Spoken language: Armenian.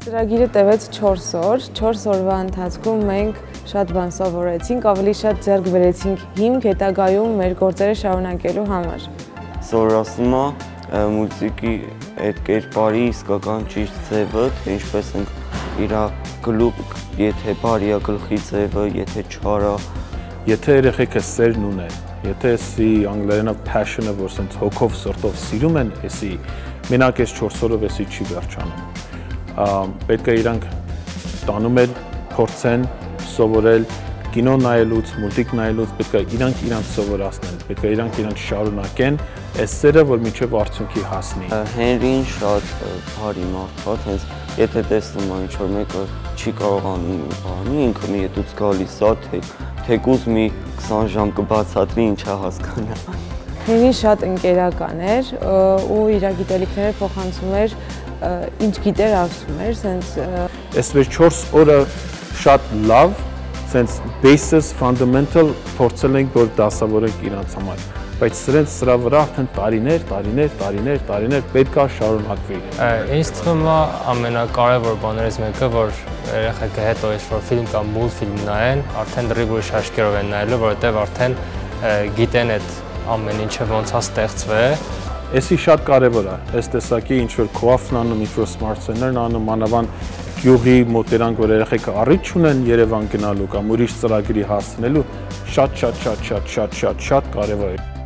Ծրագիրը տևեց 4 օր, 4 օրվա ընթացքում մենք շատ բան սովորեցինք, ավելի շատ ձեռք բերեցինք հիմք հետագայում մեր գործերը շարունակելու համար։ Սովորացնում է մուզիկի այդ կերպարի իսկական ճիշտ ձևը, թե ինչպես ենք իր գլուխ, եթե բարի է գլխի ձևը, եթե չար է։ Եթե երեխեքը սերն ունեն, եթե էսի անգլերենով passion-ը, որ սենց հոգով սրտով սիրում են, էսի մենակ այս 4 օրով էսի չի վերջանում։ Պետք է իրանք տանում են, փորձեն, սովորել, կինո նայելուց, մուլտիկ նայելուց, պետք է իրանք սովորացնեն, պետք է իրանք շարունակեն, այս սերը, որ մինչև արդյունքի հասնի։ Հենրին շատ բարի մարդ է, հենց եթե տեսնում է ինչ-որ մեկը չի կարողանում բանի, ինքը մի հետուց գալիս է, թեկուզ մի 20 ժամ կբացատրի, ինչ է հասկանա։ Հենրին շատ ընկերական էր ու իր գիտելիքները փոխանցում էր, ինչ գիտեր ասում էր, սենց Այսպես 4 օրը շատ լավ, սենց basis, fundamental փորձել ենք, որ դասավորենք իրանց համար, բայց սրա վրա արդեն տարիներ պետք է շարունակվի։ Ինձ թվում է ամենակարևոր բաներից մեկը, որ երեխեքը հետո ինչ-որ ֆիլմ կամ մուլտֆիլմ նայեն, արդեն դեռ ուրիշ աչքերով են նայելու, որովհետև արդեն գիտեն այդ ամեն ինչը ոնց է ստեղծվել։ Էսի շատ կարևոր է, այս տեսակի ինչ-որ COAF-ն անում, ինչ-որ սմարթֆոններն անում, մանավանդ գյուղի մոտերանք, որ երեխեքը առիթ չունեն Երևան գնալու կամ ուրիշ ծրագրի հասնելու, շատ կարևոր է։